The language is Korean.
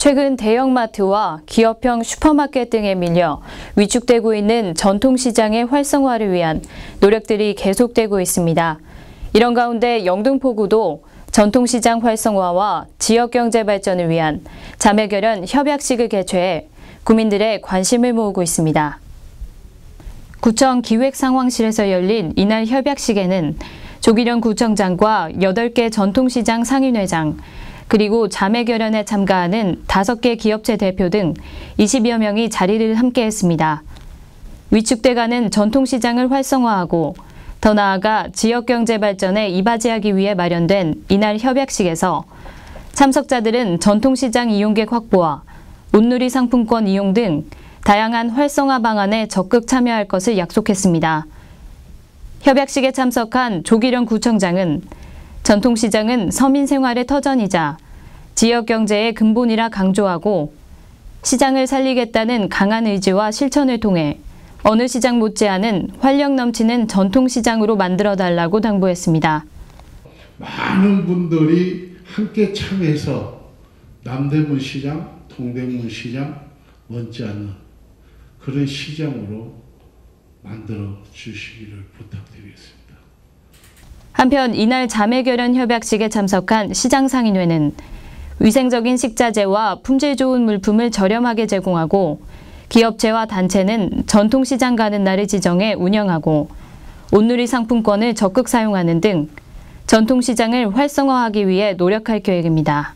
최근 대형마트와 기업형 슈퍼마켓 등에 밀려 위축되고 있는 전통시장의 활성화를 위한 노력들이 계속되고 있습니다. 이런 가운데 영등포구도 전통시장 활성화와 지역경제 발전을 위한 자매결연 협약식을 개최해 구민들의 관심을 모으고 있습니다. 구청 기획상황실에서 열린 이날 협약식에는 조기련 구청장과 8개 전통시장 상인회장, 그리고 자매결연에 참가하는 5개 기업체 대표 등 20여 명이 자리를 함께했습니다. 위축돼가는 전통시장을 활성화하고 더 나아가 지역경제 발전에 이바지하기 위해 마련된 이날 협약식에서 참석자들은 전통시장 이용객 확보와 온누리 상품권 이용 등 다양한 활성화 방안에 적극 참여할 것을 약속했습니다. 협약식에 참석한 조기련 구청장은 전통시장은 서민 생활의 터전이자 지역경제의 근본이라 강조하고 시장을 살리겠다는 강한 의지와 실천을 통해 어느 시장 못지않은 활력 넘치는 전통시장으로 만들어달라고 당부했습니다. 많은 분들이 함께 참여해서 남대문 시장, 동대문 시장 못지않는 그런 시장으로 만들어 주시기를 부탁드리겠습니다. 한편 이날 자매결연 협약식에 참석한 시장상인회는 위생적인 식자재와 품질 좋은 물품을 저렴하게 제공하고 기업체와 단체는 전통시장 가는 날을 지정해 운영하고 온누리 상품권을 적극 사용하는 등 전통시장을 활성화하기 위해 노력할 계획입니다.